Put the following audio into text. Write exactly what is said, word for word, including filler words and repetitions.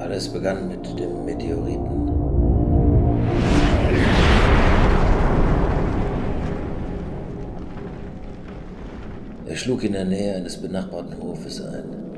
Alles begann mit dem Meteoriten. Er schlug in der Nähe eines benachbarten Hofes ein.